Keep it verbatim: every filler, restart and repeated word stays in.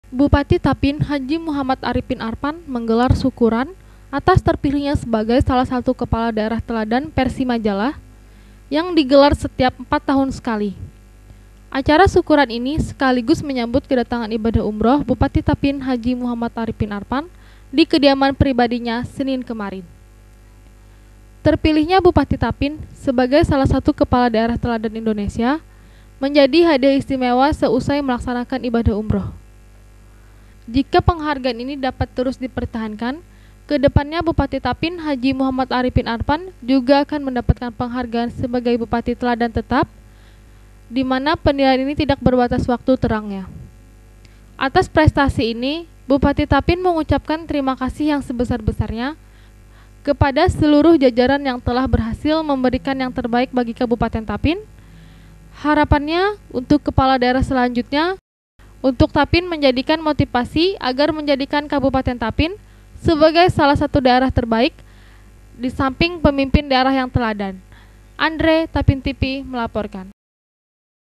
Bupati Tapin Haji Muhammad Arifin Arpan menggelar syukuran atas terpilihnya sebagai salah satu kepala daerah teladan versi majalah yang digelar setiap empat tahun sekali. Acara syukuran ini sekaligus menyambut kedatangan ibadah umroh Bupati Tapin Haji Muhammad Arifin Arpan di kediaman pribadinya Senin kemarin. Terpilihnya Bupati Tapin sebagai salah satu kepala daerah teladan Indonesia menjadi hadiah istimewa seusai melaksanakan ibadah umroh. Jika penghargaan ini dapat terus dipertahankan, kedepannya Bupati Tapin Haji Muhammad Arifin Arpan juga akan mendapatkan penghargaan sebagai Bupati Teladan Tetap, di mana penilaian ini tidak berbatas waktu terangnya. Atas prestasi ini, Bupati Tapin mengucapkan terima kasih yang sebesar-besarnya kepada seluruh jajaran yang telah berhasil memberikan yang terbaik bagi Kabupaten Tapin. Harapannya untuk kepala daerah selanjutnya, untuk Tapin menjadikan motivasi agar menjadikan Kabupaten Tapin sebagai salah satu daerah terbaik di samping pemimpin daerah yang teladan. Andre, Tapin T V melaporkan.